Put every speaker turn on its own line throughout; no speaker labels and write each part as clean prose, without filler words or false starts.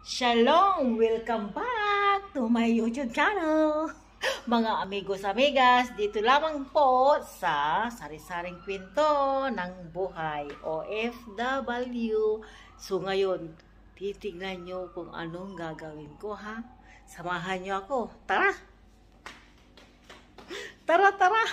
Shalom! Welcome back to my YouTube channel! Mga amigos, amigas, dito lamang po sa sari-saring kwento ng buhay OFW. So ngayon, titignan nyo kung anong gagawin ko, ha? Samahan nyo ako. Tara! Tara, tara!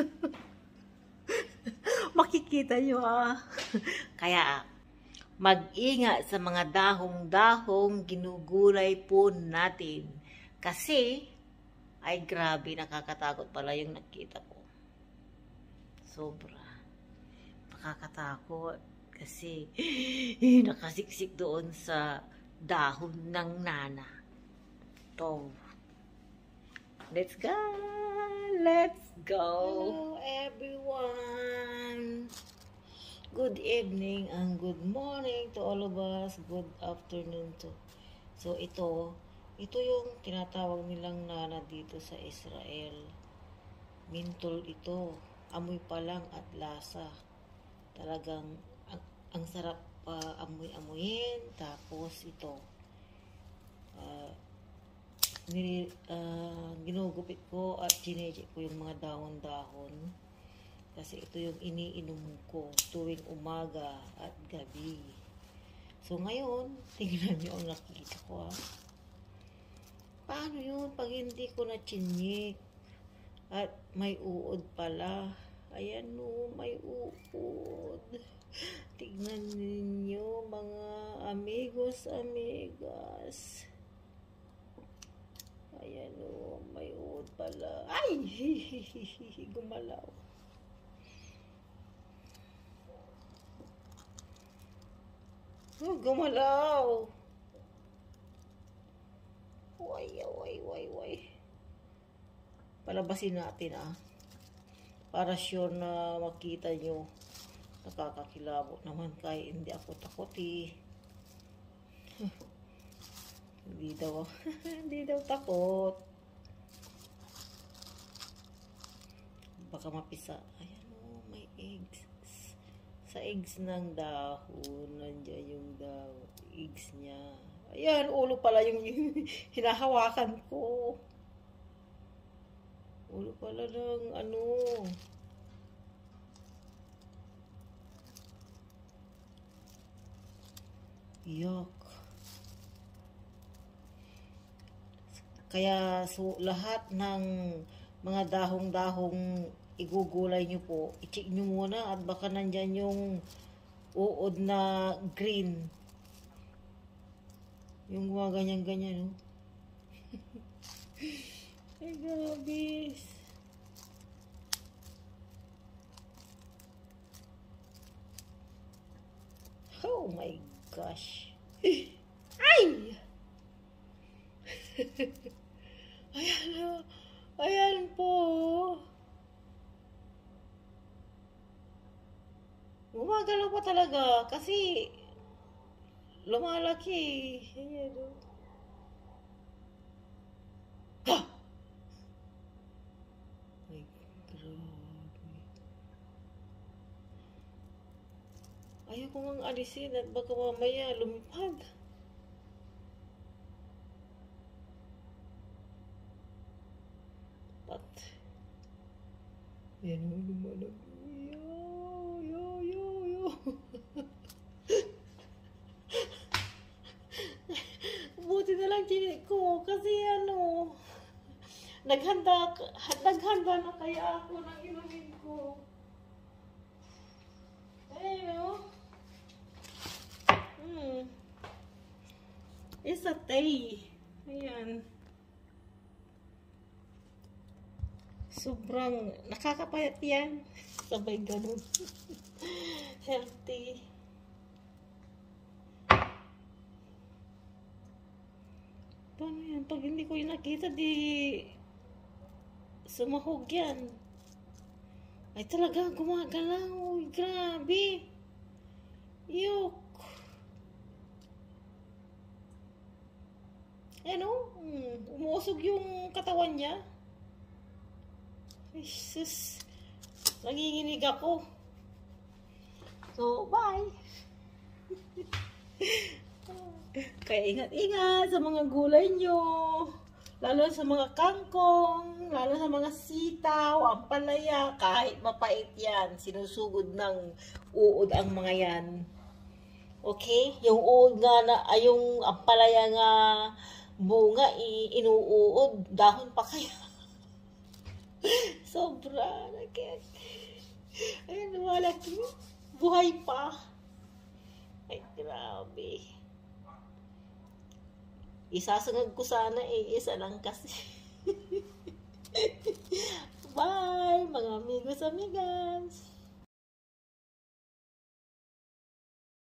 Makikita nyo, Kaya, mag-ingat sa mga dahong-dahong ginugulay po natin. Kasi, ay grabe, nakakatakot pala yung nakita ko. Sobra. Nakakatakot. Kasi, nakasiksik doon sa dahon ng nana. To. Let's go! Let's go! Hello, everyone! Good evening and good morning to all of us. Good afternoon to. So ito yung tinatawag nilang nana dito sa Israel. Mintol ito. Amoy pa lang at lasa. Talagang ang sarap amoy-amoyin. Tapos ito. Ginugupit ko at ginejek ko yung mga dahon-dahon. Kasi ito yung iniinom ko tuwing umaga at gabi. So ngayon, tingnan nyo ang nakikita ko, Paano yun pag hindi ko na-chinyik? At may uod pala. Ayan may uod. Tignan ninyo mga amigos, amigas. Ayan may uod pala. Ay! Gumalaw. Gumalaw. Way. Palabasin natin, Para sure na makita nyo. Nakakakilabot naman kahit hindi ako takot, Hindi daw takot. Baka mapisa. Ayan may eggs. Sa eggs ng dahon, nandiyan yung eggs niya. Ayan, ulo pala yung hinahawakan ko. Ulo pala ng Yuck. Kaya lahat ng mga dahong-dahong igugulay nyo po, i-check nyo muna at baka nandyan yung uod na green. Yung mga ganyan-ganyan, Ay, grabe. Oh my gosh. Ay! Ayan po. Gumagalaw pa talaga kasi lumalaki. Ayan Ha! Ay, grabe. Ayaw ko mang alisin at baka mamaya lumipad. Ayan lumalag. Buti na lang chinik ko kasi naghanda na kaya ako ng inumin ko. Ayun It's a tea. Ayan. Sobrang nakakapayat yan. Sabay ganun. Healthy. Paano yan? Pag hindi ko yung nakita, di sumahog yan. Ay talaga, gumagalaw. Grabe. Yuck. Umuusog yung katawan niya. Ay, sus. Nanginginig ako. So, bye. Kaya ingat-ingat sa mga gulay nyo. Lalo sa mga kangkong, lalo sa mga sitaw, ampalaya, kahit mapait yan, sinusugod ng uod ang mga yan. Okay? Yung uod nga na, ay yung ampalaya nga bunga, inuuod, dahon pa kaya. Sobra, nakit. Ayun, wala, buhay pa. Ay, grabe. Isasangag ko sana isa lang kasi. Bye, mga amigos, amigas.